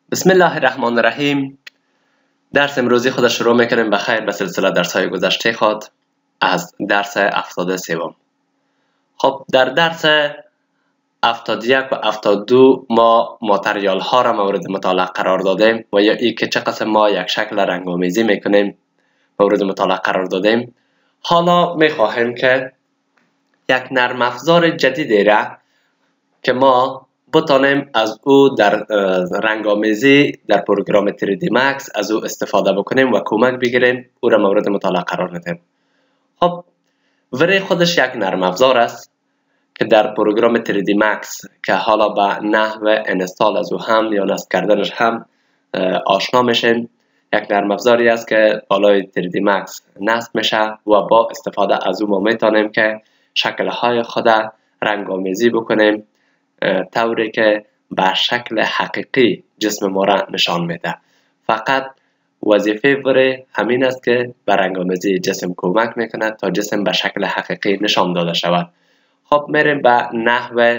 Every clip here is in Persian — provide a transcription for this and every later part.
بسم الله الرحمن الرحیم. درس امروزی خود شروع میکنیم به خیر به سلسله درس های گذشته خود از درس 73. خب در درس 71 و 72 ما ماتریال ها را مورد مطالعه قرار دادیم و یا ای که چه قسم ما یک شکل رنگ‌آمیزی میکنیم مورد مطالعه قرار دادیم. حالا میخواهیم که یک نرم افزار جدیدی را که ما بتانیم از او در رنگ‌آمیزی در پروگرام 3D Max از او استفاده بکنیم و کمک بگیریم او را مورد مطالعه قرار ندیم. خب وری خودش یک نرم افزار است که در پروگرام 3D Max که حالا به نحو انستال از او هم یا نصب کردنش هم آشنا میشیم. یک نرم افزاری است که بالای 3D Max نصب میشه و با استفاده از او ما میتونیم که شکل‌های خود رنگ‌آمیزی بکنیم طوری که به شکل حقیقی جسم ما را نشان میده. فقط وظیفه وری همین است که به رنگ‌آمیزی جسم کمک میکنه تا جسم به شکل حقیقی نشان داده شود. خب میریم به نحو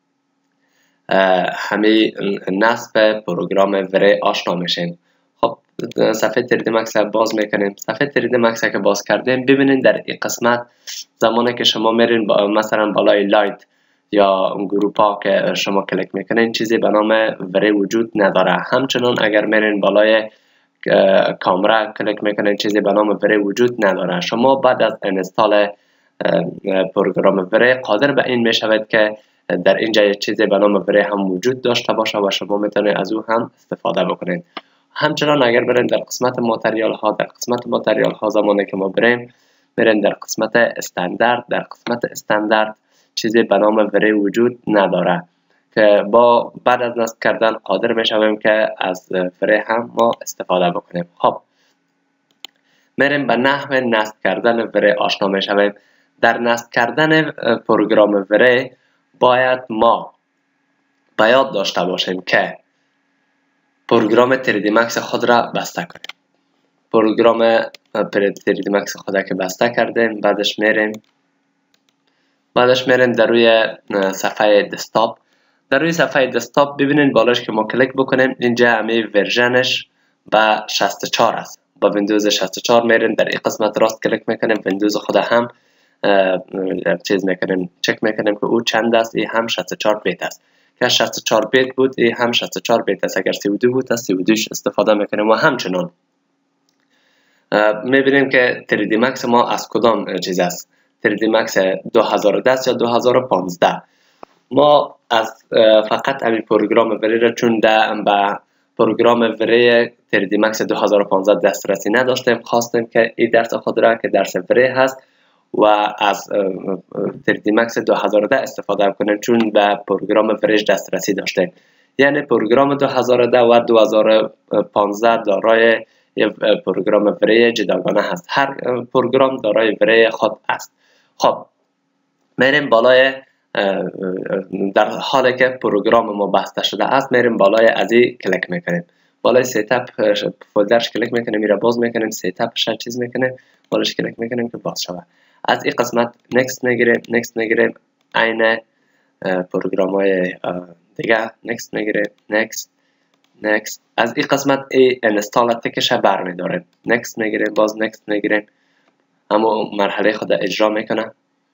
همین نصب پروگرام وری آشنا میشیم. خب صفحه 3D Max باز میکنیم. صفحه 3D Max که باز کردیم ببینید در این قسمت زمانی که شما میرین مثلا بالای لایت یا گروپ ها که شما کلیک میکنین چیزی به نام وری وجود نداره. همچنان اگر میرین بالای کامera کلیک میکنین چیزی به نام وری وجود نداره. شما بعد از انستال پروگرام وری قادر به این میشوید که در اینجا چیزی به نام وری هم وجود داشته باشه و شما میتونید از او هم استفاده بکنید. همچنان اگر برین در قسمت ماتریال ها زمانی که ما بریم در قسمت استاندارد. در قسمت استاندارد چیزی به نام وری وجود نداره که با بعد از نصب کردن قادر میشویم که از وری هم ما استفاده بکنیم. خب میریم به نحو نصب کردن وری آشنا میشویم. در نصب کردن پروگرام وری باید ما یاد داشته باشیم که پروگرام 3D Max خود را بسته کنیم. پروگرام 3D Max خود که بسته کردیم بعدش میریم در روی صفحه دسکتاپ. در روی صفحه دسکتاپ ببینید بالاش که ما کلیک بکنیم اینجا همه ورژنش به 64 است. با ویندوز 64 میریم در این قسمت راست کلیک میکنیم ویندوز خود هم چک میکنیم که او چند است. این هم 64 بیت است که 64 بیت بود این هم 64 بیت است. اگر 32 بود از 32 استفاده میکنیم و همچنان میبینیم که 3D Max ما از کدام چیز است. 3D Max 2010 یا 2015. ما از فقط همین پروگرام وری را چون به پروگرام وری 3D Max 2015 دسترسی نداشتیم خواستیم که این درس خود را که درس وری هست و از 3D Max 2010 استفاده کنیم چون به پروگرام وریش دسترسی داشتیم. یعنی پروگرام 2010 و 2015 دارای پروگرام وری جداگانه هست. هر پروگرام دارای وری خود است. خب میریم بالای در حالی که پروگرام ما بسته شده است میریم بالای از این کلیک میکنیم. بالای ست اپ فولدرش کلیک میکنیم میره باز میکنیم ست اپش چیز میکنیم بالاش کلیک میکنیم که باز شود. از این قسمت نکست میگیریم عین پروگرام های دیگه نکست میگیریم نکست. از این قسمت انستال تکش برمیداریم نکست میگیریم باز نکست میگیریم اما مرحله خود اجرا میکنه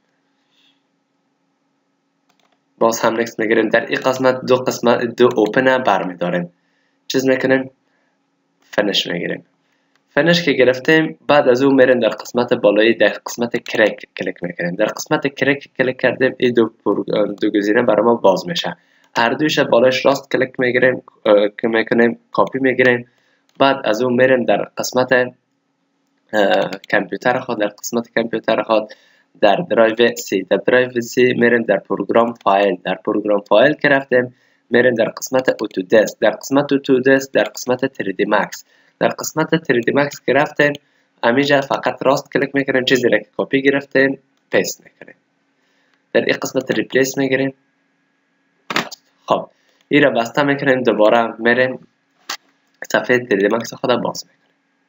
باز هم نکست میگیریم. در این قسمت دو اوپن برمیداریم چیز میکنیم فینیش میگیریم. فینیش که گرفتیم بعد از اون میریم در قسمت بالایی در قسمت کلیک میکنیم. در قسمت کلیک کردیم این دو گزینه برای ما باز میشه. هر دویش بالاش راست کلیک میکنیم کاپی میگیریم. بعد از اون میریم در قسمت کامپیوتر خود. در قسمت کامپیوتر خود در درایو سی میریم در پروگرام فایل که رفتیم میریم در قسمت اتودسک. در قسمت 3D Max. در قسمت 3D Max که رفتیم همینجا فقط راست کلیک میکنیم چیزی را که کپی گرفتیم پیست میکنیم. در این قسمت ریپلیس میگیریم. خب این را بسته میکنیم دوباره میریم صفحه 3D Max خود باز میکنیم.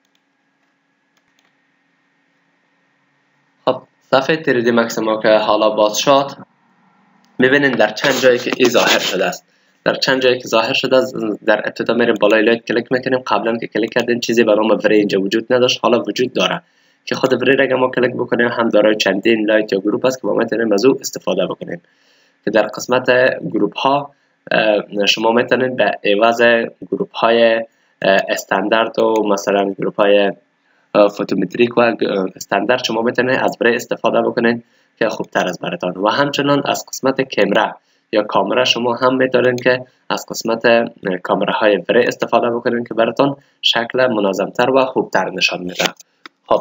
خب صفحه 3D Max ما که حالا باز شد میبینید در چند جایی که ای ظاهر شده است. در چند جایی که ظاهر شده در ابتدا میریم بالای لایت کلیک میکنیم. قبلا که کلیک کردیم چیزی به نام وری اینجا وجود نداشت، حالا وجود داره که خود وری را اگه ما کلیک بکنیم هم دارای چندین لایت یا گروپ است که ما میتونیم از او استفاده بکنیم. که در قسمت گروپ ها شما میتونید به عوض گروپ های استاندارد و مثلا گروپ های فوتومتریک و استاندارد شما میتونید از وری استفاده بکنید که خوبتر از براتون. و همچنان از قسمت کامرا یا کامera شما هم میتونید که از قسمت کامراهای وری استفاده بکنید که براتون شکل منظمتر و خوبتر نشان میده. خب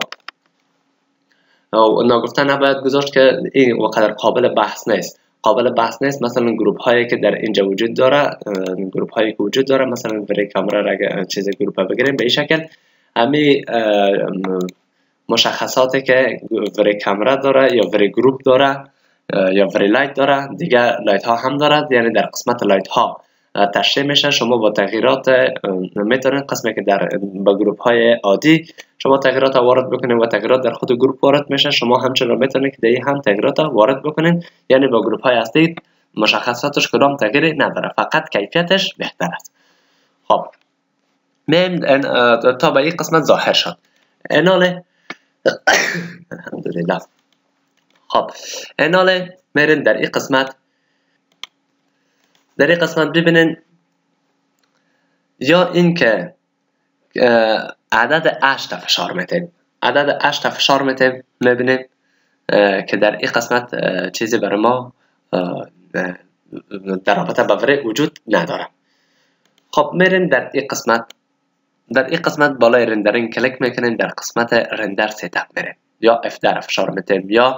ناگفته نباید گذاشت که این وقدر قابل بحث نیست. قابل بحث نیست مثلا گروپ هایی که در اینجا وجود داره، گروپ هایی که وجود داره مثلا وری کامرا را چیز گروپ ها بگیریم به این شکل، امی مشخصاتی که وری کامرا داره یا وری گروپ داره یا وری لایت داره دیگه لایت ها هم داره. یعنی در قسمت لایت ها تشریح میشه. شما با تغییرات میتونید قسمی که در با گروپ های عادی شما تغییرات وارد بکنید و تغییرات در خود گروپ وارد میشه، شما همچنان میتونید که در هم تغییرات وارد بکنید. یعنی با گروپ های اصلی مشخصاتش کدام تغییری نداره، فقط کیفیتش بهتر است. خب تا به این قسمت ظاهر شد اناله الحمدلله. خب اناله میرین در این قسمت ببینین یا اینکه عدد 8 فشار میتیم. عدد 8 فشار میتیم میبینیم که در این قسمت چیزی برای ما در رابطه با وری وجود نداره. خب میرین در این قسمت بالای رندرینگ کلیک میکنیم، در قسمت رندر ست اپ میریم یا F فشار میتیم یا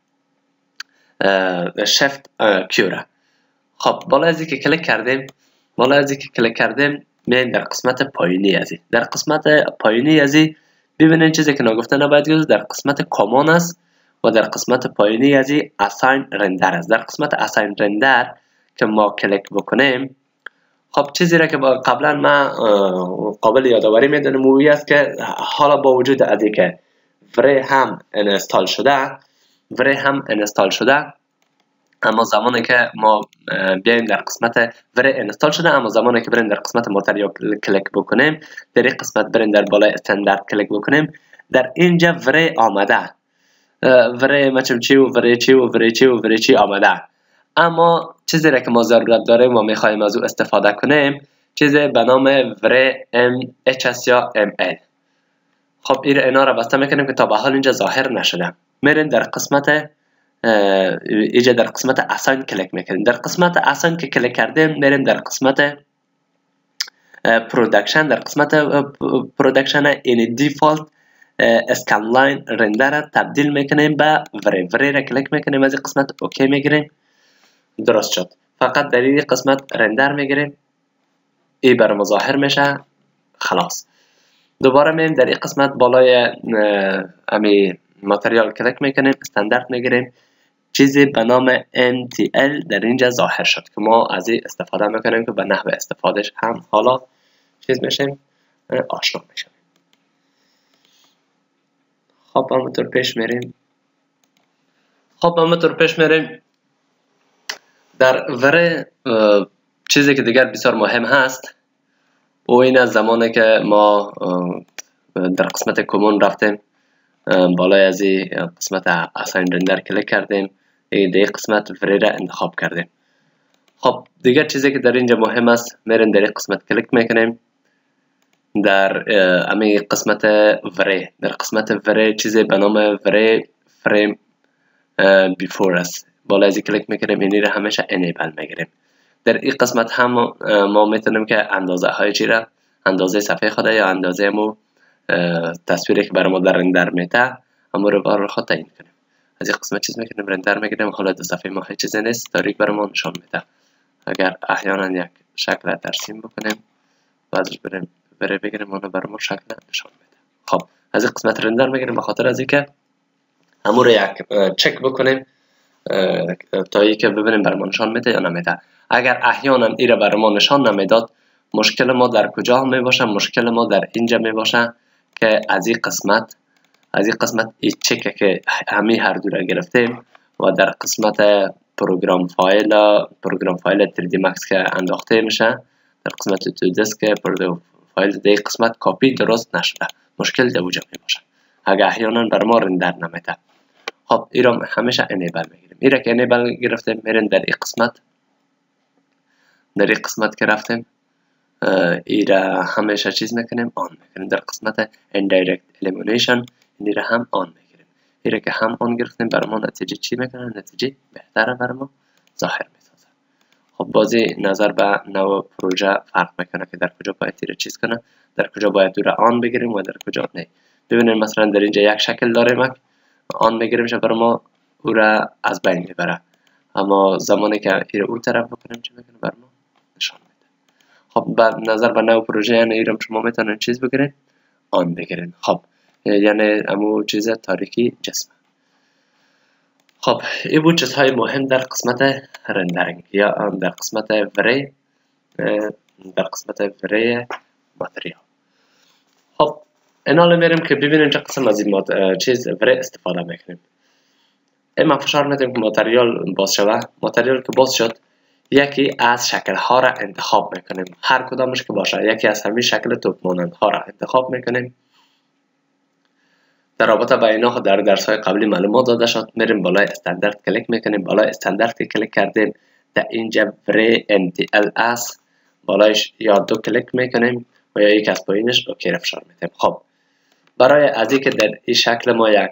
شفت کیو. خب بالا از اینکه کلیک کردیم میایم در قسمت پایینی ازی. در قسمت پایینی ازی ببینید چیزی که نگفته نباید گذاشت در قسمت کامان است و در قسمت پایینی ازی اساین رندر است. در قسمت اساین رندر که ما کلیک بکنیم خب چیزی را که قبلا ما قابل یادآوری میدونم اوی است که حالا با وجود از اینکه وری هم انستال شده اما زمانی که ما بیایم در قسمت وری انستال شده، اما زمانی که بریم در قسمت ماتریال کلیک بکنیم، در این قسمت بریم در بالای استاندارد کلیک بکنیم، در اینجا وری آمده، وری مچم چی و وری چی آمده. اما چیزی را که ما ضرورت داریم و میخوایم از او استفاده کنیم چیزی به نام وری HS یا ML. خب اینا را بسته میکنیم که تا به حال اینجا ظاهر نشده. میریم در قسمت اینجا در قسمت اساین کلیک میکنیم. در قسمت اساین که کلیک کردیم میریم در قسمت پرودکشن. در قسمت پرودکشن این دیفالت اسکن لاین رندر را تبدیل میکنیم به وری را کلیک میکنیم، از این قسمت اوکی میگیریم، درست شد. فقط در این قسمت رندر میگیریم، این برای ظاهر میشه، خلاص. دوباره میریم در این قسمت بالای امی ماتریال کلیک میکنیم، استاندارد میگیریم، چیزی به نام MTL در اینجا ظاهر شد که ما از این استفاده میکنیم که به نحو استفادهش هم حالا چیز میشیم، آشنا میشیم. خب همونطور پیش میریم. در وری چیزی که دیگر بسیار مهم هست و این از زمانی که ما در قسمت کمون رفتیم بالای از این قسمت اساین رندر کلیک کردیم، در قسمت وری را انتخاب کردیم. خب دیگر چیزی که در اینجا مهم است میریم در این قسمت کلیک میکنیم در امی قسمت وری. در قسمت وری چیزی به نام وری فریم بیفور است. بالا از کلیک میکنیم اینی را همیشه انیبل میگیریم. در این قسمت هم ما میتونیم که اندازه های چی را، اندازه صفحه خود یا اندازه مو تصویری که برای ما در رندر میته همون رو بار خود تعیین کنیم. از این قسمت چیز میکنیم رندر میگیریم، حالا در صفحه ما هیچ چیزی نیست، تاریک برای ما نشان میده. اگر احیانا یک شکل ترسیم بکنیم بعدش بریم وری بگیریم اون برای ما شکل نشان میده. خب از این قسمت رندر میگیریم به خاطر از اینکه همون رو یک چک بکنیم تا ای که ببینیم برای ما نشان میده یا نمیده. اگر احیانا این را برای ما نشان نمیداد مشکل ما در کجا می باشه؟ مشکل ما در اینجا می باشه که از این قسمت این چک که همه هر دو را گرفتیم و در قسمت پروگرام فایل 3D Max که انداخته میشه در قسمت تو دسک فایل در قسمت کپی درست نشده، مشکل در وجود می باشه اگر احیانا بر ما رندر نمیده. خب ایرام همیشه انیبل میگیریم. ایره که انیبل گرفتیم میریم در این قسمت که رفتیم ایره همیشه چیز میکنیم آن میکنیم. در قسمت indirect elimination ایره هم آن میگیریم. ایره که هم آن گرفتیم بر ما نتیجه چی میکنه؟ نتیجه بهتره بر ما ظاهر میسازه. خب بازی نظر به نوع پروژه فرق میکنه که در کجا باید ایره چیز کنه، در کجا باید دوره آن بگیریم و در کجا نه. ببینید مثلا در اینجا یک شکل داریم آن بگیریم شه بر ما او را از بین میبره، اما زمانی که ایره او طرف بکنیم چی میکنه بر ما نشان میده. خب نظر به نوع پروژه یعنی ایرم شما میتونید چیز بگیرین آن بگیرین. خب یعنی امو چیز تاریکی جسم. خب این بود چیزهای مهم در قسمت رندرینگ یا در قسمت وری ماتریال. خب اینا میریم که ببینیم چه قسم از این چیز وری استفاده میکنیم. اما فشار میدیم که ماتریال باز شوه. ماتریال که باز شد یکی از شکل ها را انتخاب میکنیم، هر کدامش که باشه یکی از همین شکل توپ مانند ها را انتخاب میکنیم. در رابطه با اینا در درس های قبلی معلومات داده شد. میریم بالای استاندارد کلیک میکنیم. بالای استاندارد که کلیک کردیم در اینجا وری MTLS بالایش یا دو کلیک میکنیم و یا یک از پایینش اوکی را فشار میدیم. خب برای از اینکه در این شکل ما یک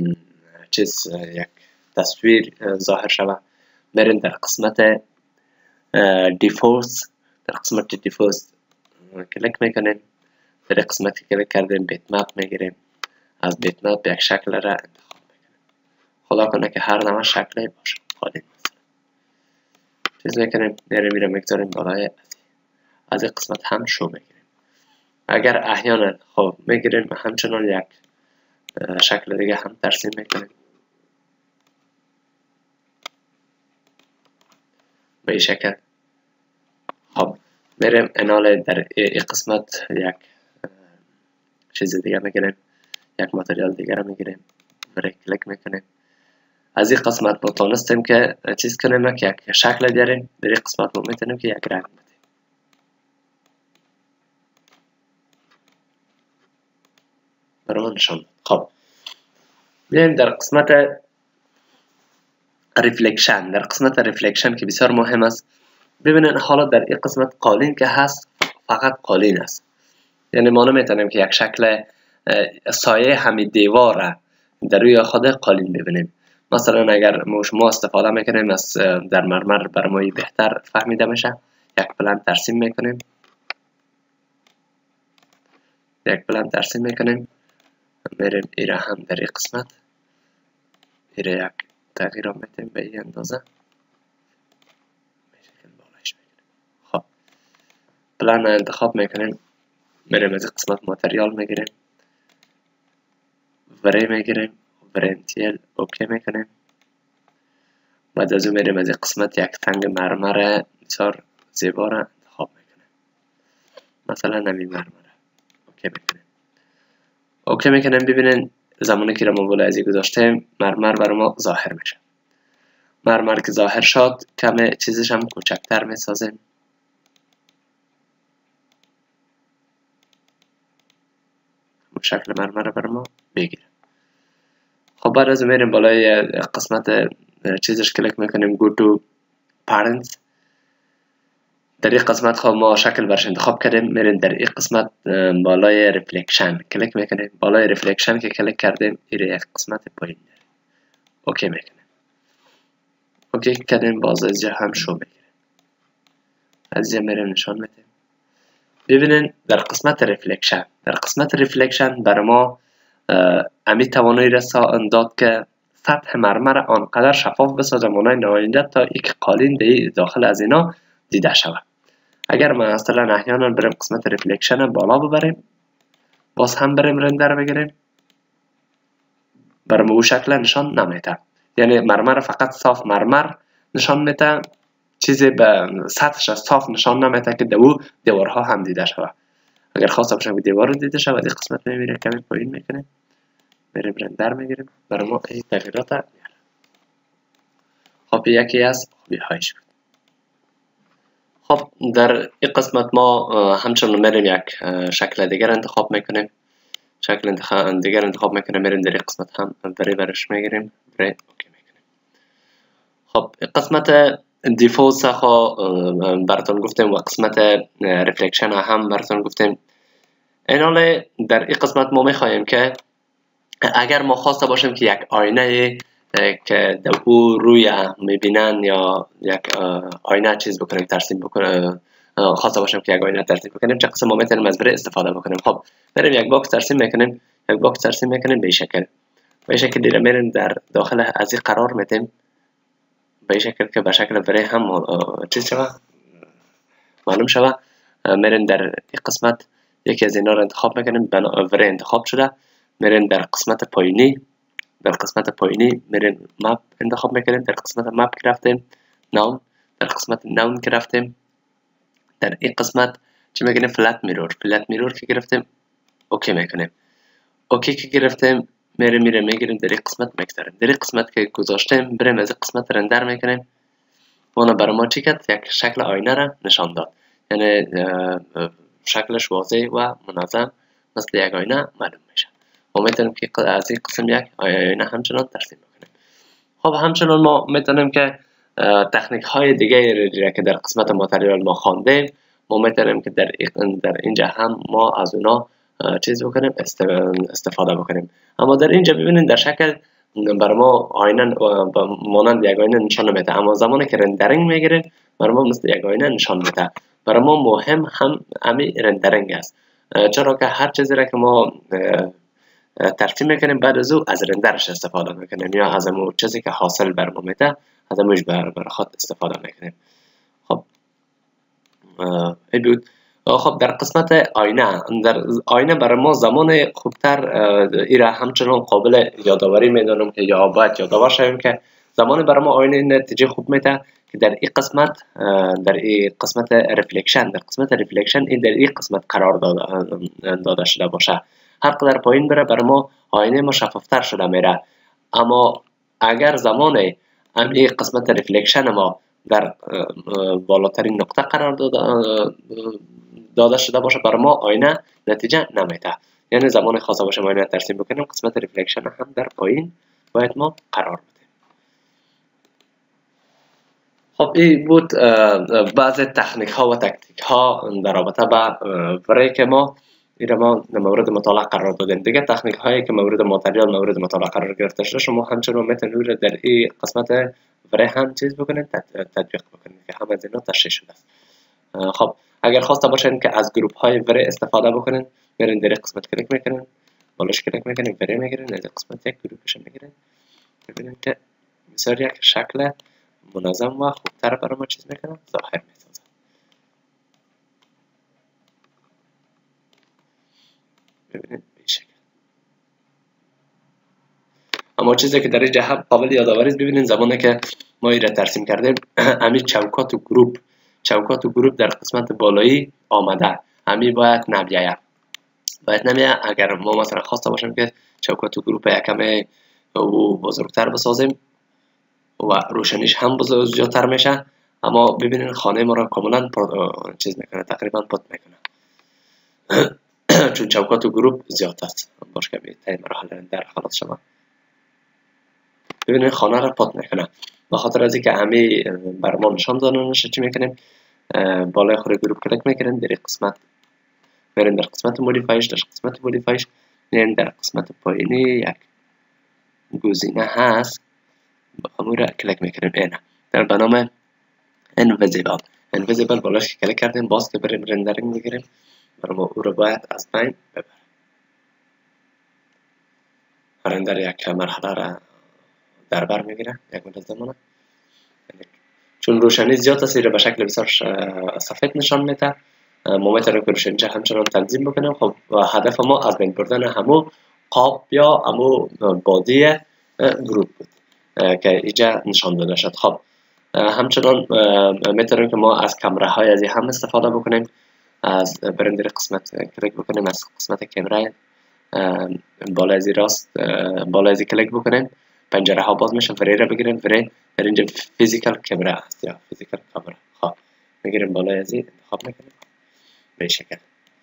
تصویر ظاهر شود میریم در قسمت دیفولت. در قسمت دیفولت کلیک میکنیم. در قسمتی کلیک کردیم بیت مپ میگیریم. از بیت مپ یک شکل را انتخاب میکنیم. خدا کنه که هر نوع شکلی باشه. خالی چیز میکنیم میریم میره میگذاریم بالای از این قسمت هم شو میگیریم. اگر احیانا خب میگیریم همچنان یک شکل دیگه هم ترسیم میکنیم به این شکل. خب میریم انال در این قسمت یک چیز دیگه میگیریم، یک ماتریال دیگه رو میگیریم برای کلیک میکنیم. از این قسمت ما تونستیم که چیز کنیم که یک شکل بیاریم. در این قسمت ما میتونیم که یک رنگ بدیم. برای نشان. خب بیایم در قسمت ریفلکشن. در قسمت ریفلکشن که بسیار مهم است. ببینید حالا در این قسمت قالین که هست فقط قالین است، یعنی ما نمیتونیم که یک شکل سایه همین دیوار را در روی خود قالین ببینیم. مثلا اگر ما استفاده میکنیم از در مرمر برای ما بهتر فهمیده میشه. یک پلان ترسیم میکنیم. میریم ایره هم در این قسمت ایره یک تغییر هم میتیم به این اندازه. خب پلان انتخاب میکنیم. میریم از این قسمت ماتریال میگیریم، وری میگیریم، ورنتیل اوکی میکنیم. بعد از اون میریم از این قسمت یک تنگ مرمر بسیار زیبا را انتخاب میکنیم، مثلا نمی مرمره اوکی میکنیم. ببینین زمانی که ما بالای ازی گذاشتیم مرمر برای ما ظاهر میشه. مرمر که ظاهر شد کم چیزش هم کوچکتر میسازیم. شکل مرمر برای ما بگیره. خب بعد از میریم بالای قسمت چیزش کلیک میکنیم go to parents. در این قسمت خب ما شکل برش انتخاب کردیم. میریم در این قسمت بالای ریفلکشن کلیک میکنیم. بالای ریفلکشن که کلیک کردیم این قسمت پایین داریم. اوکی میکنیم. اوکی کردیم باز از جا هم شو میگیریم. از اینجا میریم نشان میدیم. ببینین در قسمت ریفلکشن برای ما امی توانایی رسا داد که سطح مرمر آنقدر شفاف بسازه مانای نماینده تا یک قالین در داخل از اینا دیده شود. اگر مثلا احیانا بریم قسمت ریفلکشن بالا ببریم، باز هم بریم رندر بگیریم، برای او شکل نشان نمیده. یعنی مرمر فقط صاف مرمر نشان میده، چیزی به سطحش صاف نشان نمیده که دو دیوارها هم دیده شود. اگر خواسته باشم که دیوار رو دیده شود، این قسمت میمیره کمی پایین میکنیم، بریم رندر میگیریم، برای ما این تغییرات میاره. خب یکی از خوبی هایش بود. خب در این قسمت ما همچنان میریم یک شکل دیگر انتخاب میکنیم. شکل دیگر انتخاب میکنیم، میریم در این قسمت هم بری برش میگیریم، بری اوکی میکنیم. خب قسمت دیفولت ها براتون گفتیم و قسمت ریفلکشن هم براتون گفتیم. این حال در این قسمت ما میخواهیم که اگر ما خواسته باشیم که یک آینه که در او روی میبینن یا یک آینه چیز بکنیم ترسیم بکنیم، خواسته باشیم که یک آینه ترسیم بکنیم، چه قسم ما میتونیم از بره استفاده بکنیم. خب بریم یک باکس ترسیم میکنیم، یک باکس ترسیم میکنیم به این شکل. به این شکل دیره میریم در داخل از این قرار میدیم به این شکل که به شکل بره هم چیز شوه معلوم شوه. میریم در این قسمت یکی از اینا رو انتخاب میکنیم، بره انتخاب شده. میریم در قسمت پایینی، در قسمت پایینی میریم مپ انتخاب میکنیم. در قسمت مپ گرفتیم نام، در قسمت نام گرفتیم. در این قسمت چی میگیم؟ فلت میرور که گرفتیم اوکی میکنیم. اوکی که گرفتیم میگیریم در این قسمت میگذاریم. در این قسمت که گذاشتیم بریم از این قسمت رندر میکنیم. اون برای ما چی کرد؟ یک شکل آینه را نشان داد، یعنی شکلش واضح و منظم مثل یک آینه معلوم میشه. ما میتونیم که از این قسم یک آینه همچنان ترسیم بکنیم. خب همچنان ما میتونیم که تکنیک های دیگه که در قسمت ماتریال ما خواندیم ما میتونیم که در اینجا هم ما از اونا چیز بکنیم استفاده بکنیم. اما در اینجا ببینید در شکل برای ما آینه مانند یک آینه نشان میده، اما زمانی که رندرینگ میگیره برای ما مثل یک آینه نشان میده. برای ما مهم هم امی رندرینگ است، چرا که هر چیزی را که ما ترسیم میکنیم بعد از او از رندرش استفاده میکنیم یا از اون چیزی که حاصل بر ما میده از اموش بر خود استفاده میکنیم. خب این بود. خب در قسمت آینه، در آینه برای ما زمان خوبتر ایره همچنان قابل یادآوری میدونم که یا باید یادآور شویم که زمان برای ما آینه نتیجه خوب میده که در این قسمت در این قسمت ریفلکشن، در قسمت ریفلکشن این در این قسمت قرار داده شده باشه. هر قدر پایین بره برای ما آینه ما شفافتر شده میره. اما اگر زمان این قسمت ریفلکشن ما در بالاترین نقطه قرار داده شده باشه برای ما آینه نتیجه نمیده. یعنی زمان خاصه باشه ما آینه ترسیم بکنیم قسمت ریفلکشن هم در پایین باید ما قرار بدیم. خب این بود بعض تکنیک ها و تکتیک ها در رابطه با وری که ما مورد مطالعه قرار دادیم. دیگه تکنیک هایی که مورد ماتریال مورد مطالعه قرار گرفته شده شما همچنان میتونید در این قسمت وری هم چیز بکنید تطبیق بکنید که همه از اینا تشریح شده است. خب اگر خواسته باشین که از گروپ های وری استفاده بکنین میرین در این قسمت کلیک میکنین، بالاش کلیک میکنین، وری میگیرین، از قسمت یک گروپش میگیرین، ببینید که بسیار یک شکل منظم و خوبتر برای ما چیز میکنه ظاهر میسازه. ببینید به شکل. اما چیزی که در این جهت قابل یادآوری است، ببینید زمانی که ما این را ترسیم کردیم همین چوکات و گروپ در قسمت بالایی آمده، همین باید نمیایه. اگر ما مثلا خواسته باشیم که چوکات و گروپ یکم بزرگتر بسازیم و روشنیش هم زیادتر میشه، اما ببینید خانه ما را کاملا چیز میکنه، تقریبا پت میکنه چون چوکات و گروپ زیاد است. باش که تا مرحله در خلاص شما ببینید خانه را پت میکنه. به خاطر از اینکه همه بر ما نشان داده نشه چی میکنیم؟ بالای خود گروپ کلیک میکنیم، در قسمت میرین در قسمت مودیفایش، در قسمت مودیفایش میرین در قسمت پایینی یک گزینه هست همون را کلیک میکنیم. اینه در بنامه انویزیبل بالاش کلیک کردیم، باز که بریم رندرینگ میگیریم برای ما او را باید از بین ببریم. رندر یک مرحله را در بر میگیره یک مدت زمانه، چون روشنی زیاد است به شکل بسیار سفید نشان میده. ما میتونیم که روشنی همچنان تنظیم بکنیم. خب هدف ما از بین بردن همو قاب یا همو بادی گروپ بود که اینجا نشان داده شد. خب همچنان میتونیم که ما از کامره های از هم استفاده بکنیم. از بریم در قسمت کلیک بکنیم، از قسمت کامره بالا از راست بالا از کلیک بکنیم، پنجره ها باز میشه. وری را بگیریم. وری در اینجا فیزیکال کامera هست یا فیزیکال کامera. خب میگیریم بالای از این انتخاب میکنیم به شکل.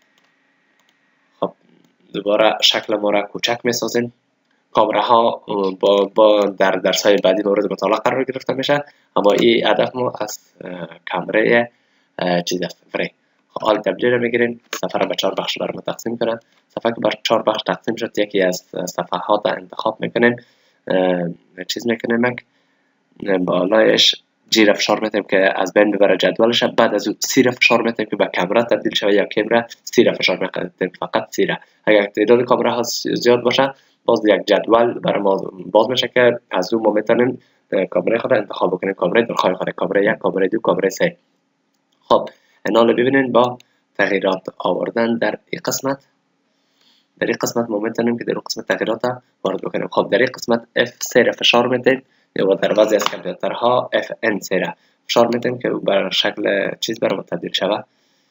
خب دوباره شکل ما را کوچک میسازیم. کامره ها در درس های بعدی مورد مطالعه قرار گرفته میشه، اما این هدف ما از کامره چیز است وری. آل دبلی رو میگیریم. صفحه را به 4 بخش برام تقسیم کنه. صفحه که بر 4 بخش تقسیم شد یکی از صفحات را انتخاب میکنیم، چیز میکنیم بالایش جی را فشار میتیم که از بین ببره جدولش. بعد از اون سی را فشار میتیم که به کامera تبدیل شود یا کامera. سی را فشار میتیم فقط سی را. اگر تعداد کامره ها زیاد باشه باز یک جدول برای ما باز میشه که از اون ما میتونیم کامره خود انتخاب بکنیم. کامره دلخواه خود، کامره 1، کامره 2، کامره 3. خب اینا رو ببینین با تغییرات آوردن در این قسمت. در این قسمت ما میتونیم که در این قسمت تغییرات وارد بکنیم. خب در این قسمت F3 را فشار میدیم یا در بعضی از کامپیوترها FN3 را فشار میدیم که بر شکل چیز برای تبدیل شود،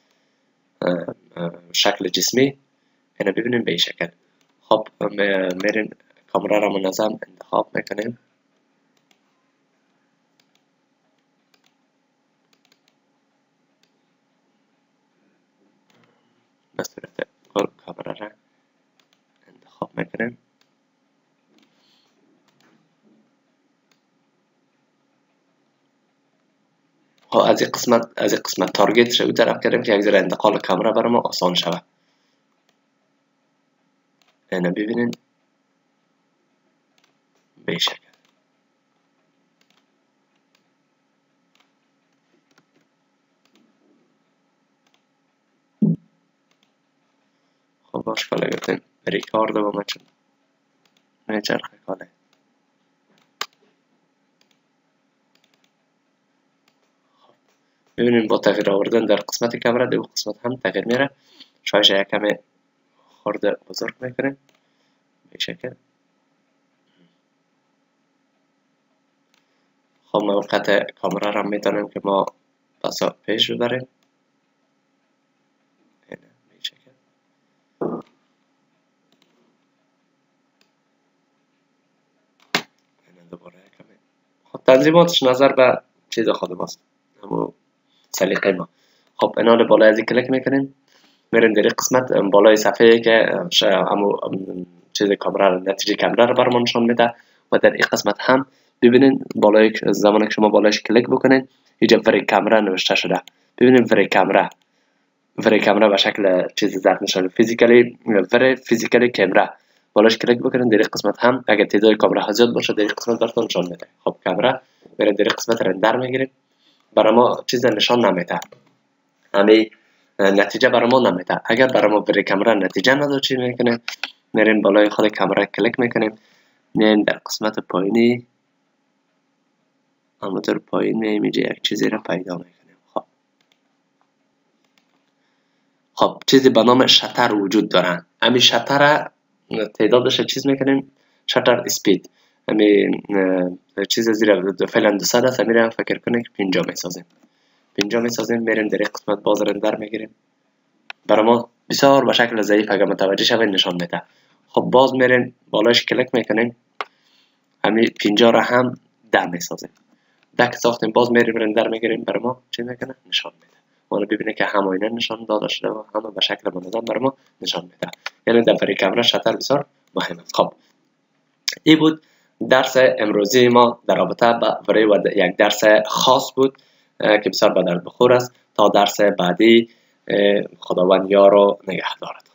شکل جسمی. اینو ببینیم به این شکل. خب میریم کامera را منظم انتخاب میکنیم. به صورت کل کامera را انتخاب میکنیم. خب از این قسمت تارگت رو طرف کردیم که یک ذره انتقال کامera برای ما آسان شود. اینو ببینین به این شکل. خب باش کاله گفتیم ریکارد و ما چون نچرخه کاله. ببینیم با تغییر آوردن در قسمت کامera در قسمت هم تغییر میره. شایش یک کمی خورده بزرگ میکنیم به شکل. خب موقعیت کامera را میتونیم که ما بسا پیش ببریم. به شکل. دوباره کمی. خب تنظیماتش نظر به چیز خود ماست، همون سلیقه ما. خب اینا رو بالای از کلیک میکنیم. میریم در این قسمت بالای صفحه که همون چیز کامera نتیجه کامera رو برام نشان میده. و در این قسمت هم ببینین بالای زمانی که شما بالایش کلیک بکنین اینجا وری کامera نوشته شده. ببینین وری کامera به شکل چیز زرد نشان فیزیکالی وری فیزیکالی کامera. بالایش کلیک بکنین در این قسمت هم اگر تعداد کامera ها زیاد باشه در این قسمت براتون نشان میده. خب کامera میریم در این قسمت رندر میگیریم. برای ما چیز نشان نمیده، همین نتیجه برای ما نمیده. اگر برای ما وری کامera نتیجه نداد چی میکنیم؟ میریم بالای خود کامera کلیک میکنیم. میایم در قسمت پایینی همونطور پایین میایم اینجا یک چیزی را پیدا میکنیم. خب چیزی به نام شتر وجود دارن. همین شتر تعدادش چیز میکنیم شتر اسپید. همین چیز زیر فعلا 200 است. میرم فکر کنیم که 50 میسازیم. میریم در قسمت باز رندر میگیریم. برای ما بسیار به شکل ضعیف اگر متوجه شوید نشان میده. خب باز میریم بالاش کلیک میکنیم. همین 50 را هم 10 میسازیم. 10 ساختیم باز میریم رندر میگیریم. برای ما چی میکنه؟ نشان میده. ما ببینه که هماینه نشان داده شده و همه به شکل منظم برای ما نشان میده. یعنی در وری کامera شتر بسیار مهم است. خب این بود درس امروزی ما در رابطه با وری و یک درس خاص بود که بسیار به درد بخور است. تا درس بعدی خداوند یار و نگهدارت.